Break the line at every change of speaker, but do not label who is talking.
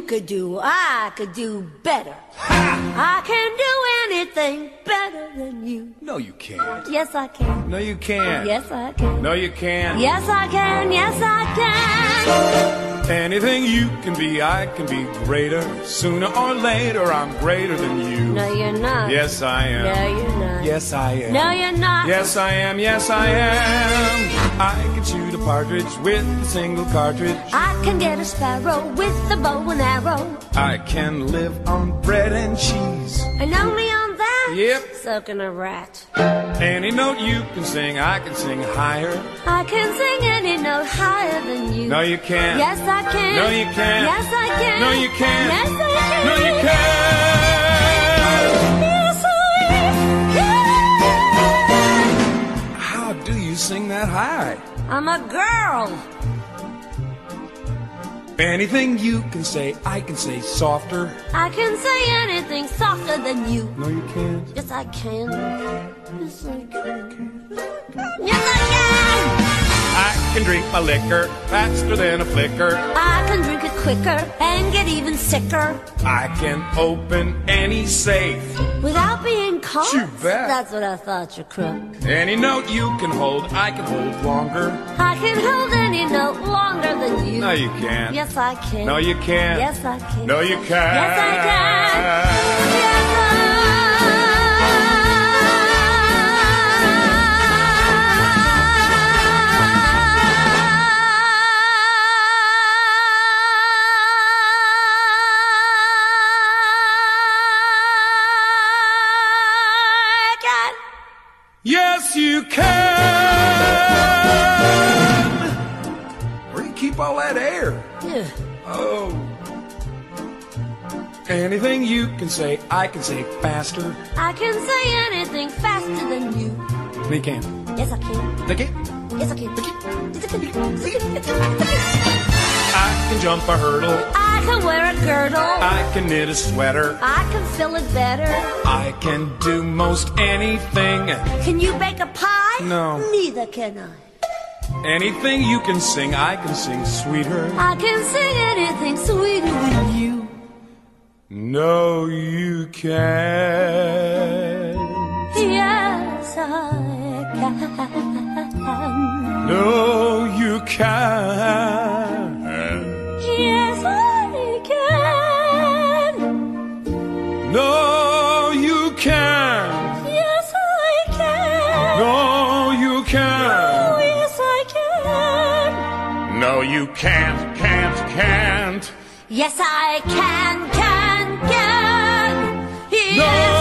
could do, I could do better.
Ha!
I can do anything better than you.
No, you can't.
Yes, I can.
No, you can't.
Yes, I can.
No, you can't.
Yes, I can. Yes, I can.
Anything you can be, I can be greater. Sooner or later, I'm greater than you.
No, you're not.
Yes, I am.
No, you're not.
Yes, I am.
No, you're not.
Yes, I am. Yes, I am. I can shoot a partridge with a single cartridge.
I can get a sparrow with a bow and arrow.
I can live on bread and cheese.
And only on that?
Yep.
Sucking a rat.
Any note you can sing, I can sing higher.
I can sing any note higher than you.
No, you can't.
Yes, I can.
No, you can't.
Yes, I can.
No, you can't.
Yes, I can.
No, you can't.
Yes, I can.
How do you sing that high?
I'm a girl.
Anything you can say, I can say softer.
I can say anything softer than you.
No, you can't.
Yes, I can. Yes, I can. Yes, I can.
I can drink my liquor faster than a flicker.
I can drink it quicker and get even sicker
I can open any safe.
without being caught.
You bet.
That's what I thought, you crook.
Any note you can hold, I can hold longer.
I can hold any note longer than you.
No, you can't.
Yes, I can.
No, you can't.
Yes, I can.
No, you can't.
Yes, I can. Yes,
Yes, you can. Where do you keep all that air?
Yeah.
Oh. Anything you can say, I can say faster.
I can say anything faster than you.
They can.
Yes, I can.
They can.
Yes, I can.
I can jump a hurdle.
I can wear a girdle.
I can knit a sweater.
I can fill it better.
I can do most anything.
Can you bake a pie?
No.
Neither can I.
Anything you can sing, I can sing sweeter.
I can sing anything sweeter than you.
No, you can't.
Yes, I can.
No, you can't.
Yes, I can.
No, you can't.
Yes, I can.
No, you
Oh,
can't.
yes, I can.
No, you can't, can't.
Yes, I can.
No,